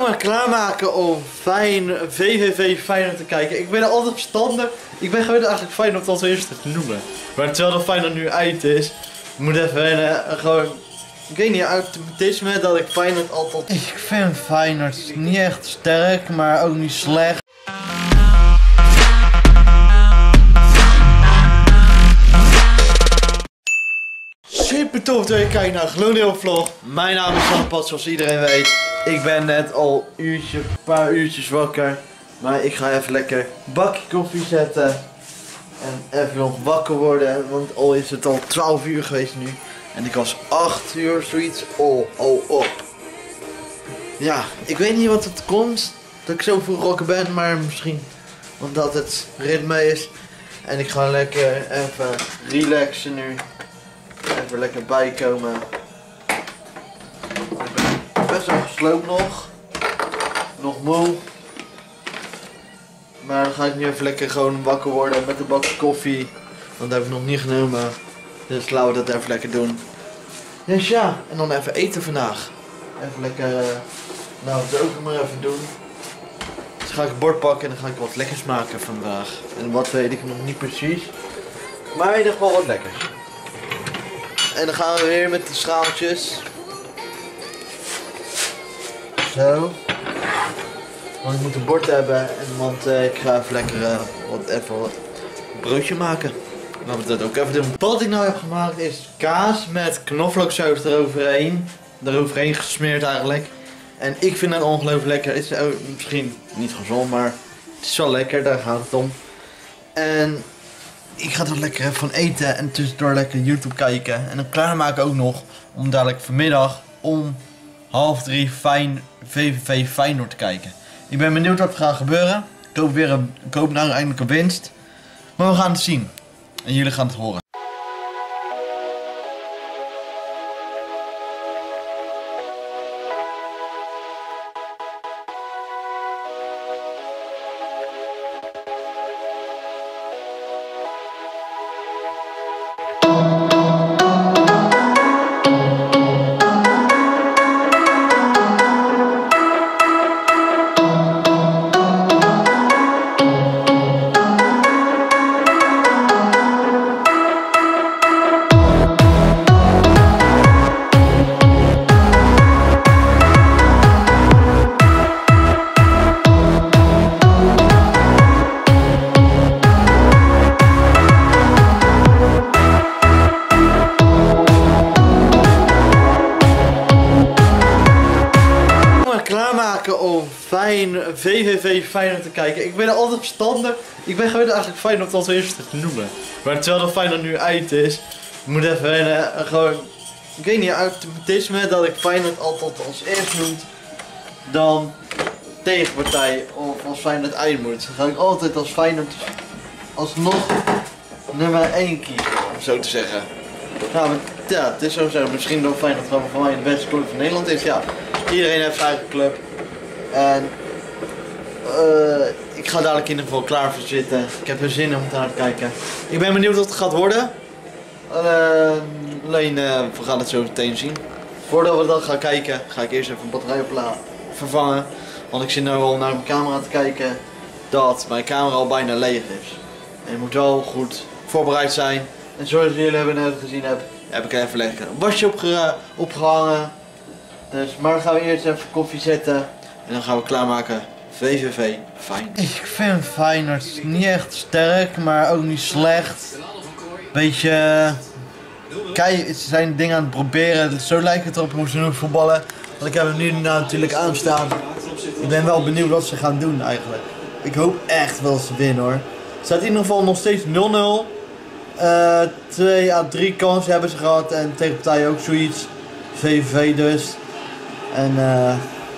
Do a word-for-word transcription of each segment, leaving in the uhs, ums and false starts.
Maar klaarmaken om fijn V V V Feyenoord te kijken. Ik ben er altijd verstandig. Ik ben gewend eigenlijk Feyenoord als eerste te noemen. Maar terwijl de Feyenoord nu uit is, moet even wennen. Gewoon, ik weet niet, automatisme dat ik Feyenoord altijd... Ik vind Feyenoord niet echt sterk, maar ook niet slecht. Super tof dat je kijkt naar Gloedeel Vlog. Mijn naam is Van Pat, zoals iedereen weet. Ik ben net al een uurtje, een paar uurtjes wakker. Maar ik ga even lekker een bakje koffie zetten. En even nog wakker worden. Want al is het al twaalf uur geweest nu. En ik was acht uur zoiets al, al op. Ja, ik weet niet wat het komt. Dat ik zo vroeg wakker ben. Maar misschien omdat het ritme is. En ik ga lekker even relaxen nu. Even lekker bijkomen. Best wel gesloopt nog. Nog moe. Maar dan ga ik nu even lekker gewoon wakker worden met een bakje koffie. Want dat heb ik nog niet genomen. Dus laten we dat even lekker doen. Dus ja, en dan even eten vandaag. Even lekker, uh, nou dat ook maar even doen. Dus ga ik het bord pakken en dan ga ik wat lekkers maken vandaag. En wat weet ik nog niet precies. Maar in ieder geval wat lekkers. En dan gaan we weer met de schaaltjes. Zo. Want ik moet een bord hebben. En want uh, ik ga even lekker uh, wat, even wat broodje maken. Laten we dat ook even doen. Wat ik nou heb gemaakt is kaas met knoflooksaus eroverheen. Eroverheen gesmeerd eigenlijk. En ik vind het ongelooflijk lekker. Het is uh, misschien niet gezond, maar het is wel lekker. Daar gaat het om. En ik ga er lekker even van eten en tussendoor lekker YouTube kijken. En dan klaarmaken ook nog om dadelijk vanmiddag om half drie fijn V V V Feyenoord te kijken. Ik ben benieuwd wat er gaat gebeuren. Ik hoop weer een, ik hoop nou eindelijk een winst. Maar we gaan het zien. En jullie gaan het horen. Klaarmaken om fijn V V V Feyenoord te kijken. Ik ben er altijd verstandig. Ik ben gewend eigenlijk Feyenoord als eerste te noemen. Maar terwijl de Feyenoord nu uit is, moet even wennen. Gewoon, ik weet niet, automatisme dat ik Feyenoord altijd als eerst noem. Dan tegenpartij of als Feyenoord uit moet. Dan ga ik altijd als Feyenoord alsnog nummer één kiezen, om zo te zeggen. Nou, ja, het is zo zo. Misschien dat Feyenoord gewoon voor mij de beste club van Nederland is. Ja, iedereen heeft zijn eigen club. En uh, ik ga dadelijk in ieder geval klaar voor zitten. Ik heb er zin om naar te kijken. Ik ben benieuwd wat het gaat worden. Uh, alleen, uh, we gaan het zo meteen zien. Voordat we dat gaan kijken, ga ik eerst even een batterij op vervangen. Want ik zit nu al naar mijn camera te kijken dat mijn camera al bijna leeg is. En je moet wel goed voorbereid zijn. En zoals jullie hebben net gezien hebben, heb ik even lekker een wasje opge opgehangen. Dus, maar dan gaan we eerst even koffie zetten. En dan gaan we klaarmaken V V V Feyenoord. Ik vind Feyenoord niet echt sterk, maar ook niet slecht. Beetje... Kijk, ze zijn dingen aan het proberen. Zo lijkt het erop hoe ze nu voetballen. Want ik heb hem nu natuurlijk aanstaan. Ik ben wel benieuwd wat ze gaan doen eigenlijk. Ik hoop echt wel dat ze winnen hoor. Het staat in ieder geval nog steeds nul nul. Uh, twee à drie kansen hebben ze gehad. En tegenpartij ook zoiets. V V V dus. En uh,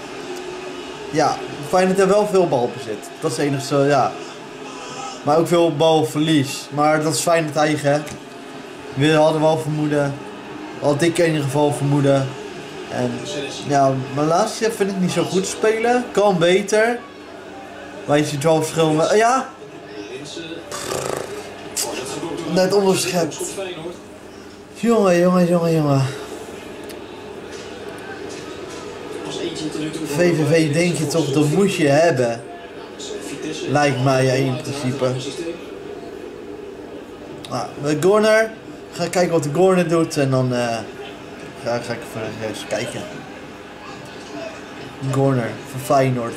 ja, Feyenoord heeft wel veel balbezit. Dat is het enige, ja. Maar ook veel balverlies. Maar dat is Feyenoord eigen, hè. We hadden wel vermoeden. Had ik in ieder geval vermoeden. En ja, mijn laatste vind ik niet zo goed spelen. Kan beter. Maar je ziet wel verschil. Uh, ja. Net onderschept. Jongen, jongen, jongen, jongen. V V V denk je toch, dat moet je hebben. Lijkt mij in principe. Nou, de Gorner. Ga kijken wat de Gorner doet en dan uh, ga, ga ik even eens kijken. Gorner van Feyenoord.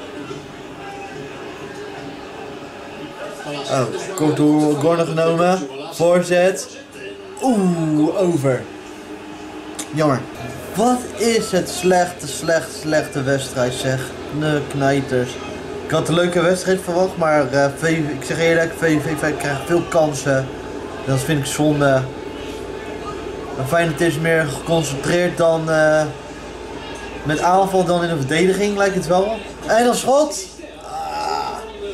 Oh, kort door Gorner genomen. Voorzet. Oeh, over. Jammer. Wat is het slechte, slecht, slechte wedstrijd zeg. De knijters. Ik had een leuke wedstrijd verwacht, maar uh, v, ik zeg eerlijk, V V V krijgt veel kansen. Dat vind ik zonde. Feyenoord is meer geconcentreerd dan uh, met aanval dan in de verdediging, lijkt het wel. En dan schot. Ah.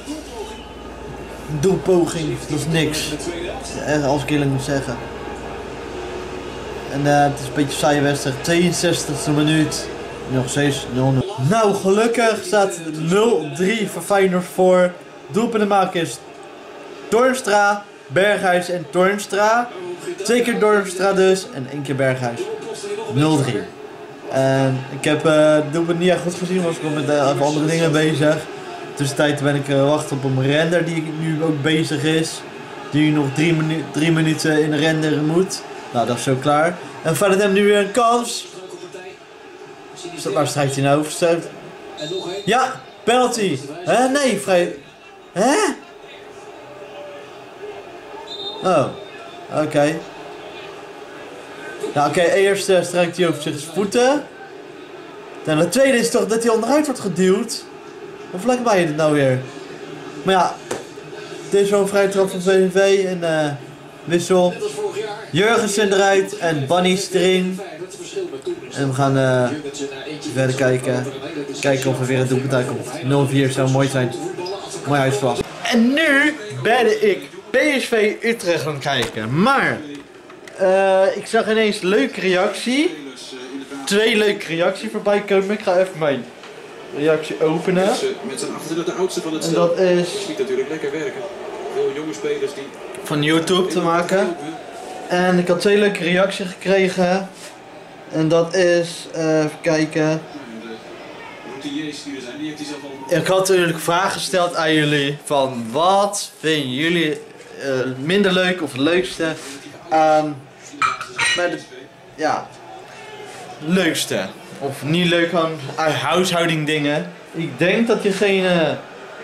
Doelpoging, dat is niks. Ja, als ik eerlijk moet zeggen. En uh, het is een beetje een saaie wedstrijd. tweeënzestigste minuut. Nog steeds nul nul. Nou, gelukkig staat nul drie voor Feyenoord voor. Doelpunten maken is Toornstra, Berghuis en Toornstra. Twee keer Toornstra dus en één keer Berghuis. nul drie. En ik heb uh, het doelpunt niet echt goed gezien, was ik met uh, even andere dingen bezig. Tussentijd ben ik uh, wachten op een render die nu ook bezig is. Die nog drie, minu drie minuten in de render moet. Nou, dat is zo klaar. En Feyenoord heeft nu weer een kans. Waar strijkt hij nou? Verstoot. Ja, penalty. Hè? Nee, vrij. Hè? Oh, oké. Okay. Nou, oké, okay, eerst uh, strijkt hij over zijn voeten. Dan de tweede is toch dat hij onderuit wordt geduwd. Of lijkt mij het nou weer? Maar ja, dit is zo'n vrije trap van V V V en uh, wissel. Jurgensen eruit en Bunny's erin. En we gaan uh, verder kijken. Kijken of er weer een doelpunt uitkomt. nul vier zou mooi zijn. Mooi uitslag. En nu ben ik P S V Utrecht gaan kijken. Maar uh, ik zag ineens een leuke reactie. Twee leuke reacties voorbij komen. Ik ga even mijn reactie openen. Met z'n achteren de oudste van het en dat is natuurlijk lekker werken. Veel jonge spelers die van YouTube te maken. En ik had twee leuke reacties gekregen. En dat is, uh, even kijken. Ik had natuurlijk vragen gesteld aan jullie van wat vinden jullie uh, minder leuk of het leukste aan bij de, ja, leukste of niet leuk aan, aan huishouding dingen. Ik denk dat diegene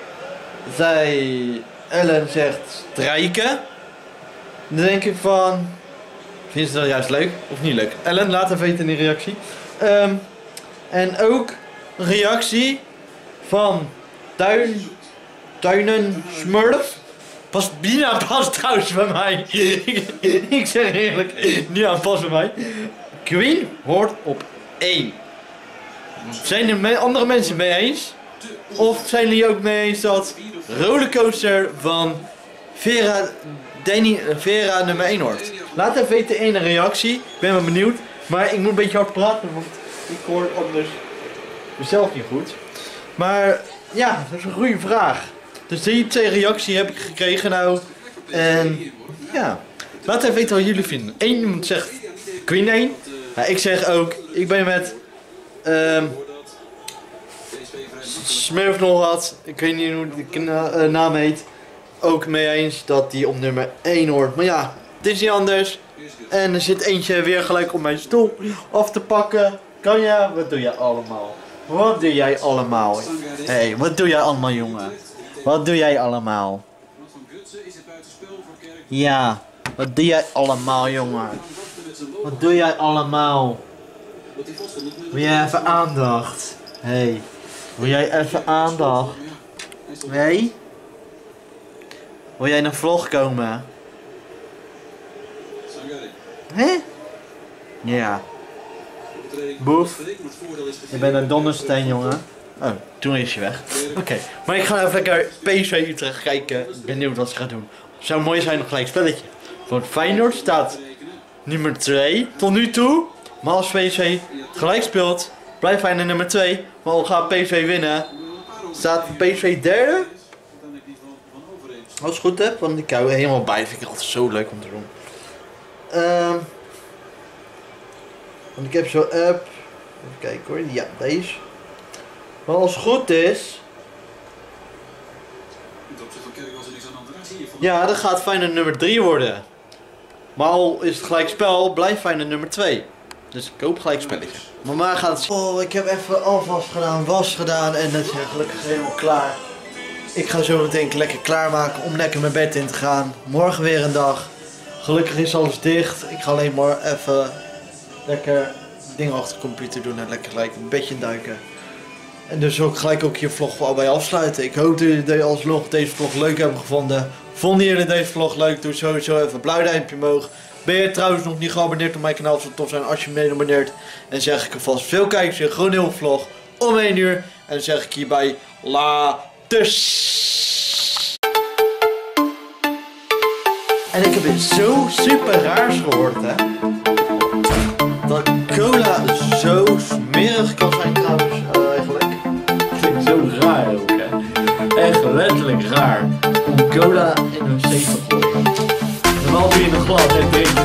zei, Ellen zegt strijken. Dan denk ik van, vind je dat juist leuk of niet leuk? Ellen, laat even weten in die reactie. Um, en ook een reactie van Tuin, Tuinen Smurf. Pas niet aan pas trouwens bij mij. Ik zeg eerlijk, niet aan pas bij mij. Queen hoort op één. Zijn er me andere mensen mee eens? Of zijn jullie ook mee eens dat Rollercoaster van Vera, Danny, Vera nummer één hoort? Laat even weten in een reactie. Ik ben wel benieuwd. Maar ik moet een beetje hard praten, want ik hoor anders mezelf niet goed. Maar ja, dat is een goede vraag. Dus die twee reacties heb ik gekregen nou. En ja, laat even weten wat jullie vinden. Eén iemand zegt Queen één. Ja, ik zeg ook, ik ben met um, Smurf nog wat. Ik weet niet hoe die uh, naam heet. Ook mee eens dat die op nummer één hoort. Maar ja, het is niet anders. En er zit eentje weer gelijk op mijn stoel af te pakken. Kan je? Wat doe jij allemaal? Wat doe jij allemaal? Hé, hey, wat doe jij allemaal, jongen? Wat doe jij allemaal? Ja, wat doe jij allemaal, jongen? Wat doe jij allemaal? Wil jij even aandacht? Hé, hey, wil jij even aandacht? Nee? Wil jij in een vlog komen? Hè? Ja. Boef. Je bent een dondersteen, jongen. Oh, toen is je weg. Oké, okay. Maar ik ga even lekker P S V Utrecht kijken. Ik ben benieuwd wat ze gaan doen. Zou mooi zijn, nog gelijk spelletje. Want Feyenoord staat nummer twee tot nu toe. Maar als P S V gelijk speelt, blijft Feyenoord nummer twee. Maar al gaat P S V winnen, staat P S V derde. Als ik het goed heb, want ik hou helemaal bij. Vind ik altijd zo leuk om te doen. Um, want ik heb zo'n app. Even kijken hoor. Ja, deze. Maar als het goed is... Ten opzichte van Kerk was er niks aan de hand. Zie je van... Ja, dan gaat Feyenoord nummer drie worden. Maar al is het gelijk spel, blijft Feyenoord nummer twee. Dus ik koop gelijk spelletje. Mama gaat... Oh, ik heb even alvast gedaan, was gedaan en dat is gelukkig helemaal klaar. Ik ga zo meteen lekker klaarmaken om lekker mijn bed in te gaan. Morgen weer een dag. Gelukkig is alles dicht. Ik ga alleen maar even lekker dingen achter de computer doen en lekker gelijk een bedje duiken. En dus ook gelijk ook je vlog al bij afsluiten. Ik hoop dat jullie alsnog deze vlog leuk hebben gevonden. Vonden jullie deze vlog leuk? Doe sowieso even een blauw duimpje omhoog. Ben je trouwens nog niet geabonneerd op mijn kanaal? Het zou tof zijn als je me abonneert. En zeg ik alvast veel kijkers weer gewoon een nieuwe vlog om één uur. En dan zeg ik hierbij laters. En ik heb iets zo super raars gehoord, hè. Dat cola zo smerig kan zijn trouwens, uh, eigenlijk. Klinkt zo raar ook, hè. Echt letterlijk raar. Om cola in een zeep te gooien. Normaal doe je een glas en drink